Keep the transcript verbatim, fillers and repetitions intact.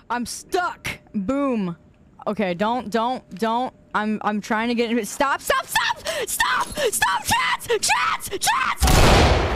I'm stuck. Boom. Okay, don't, don't, don't. I'm, I'm trying to get into it. Stop, stop, stop, stop, stop, chats, chats, chats.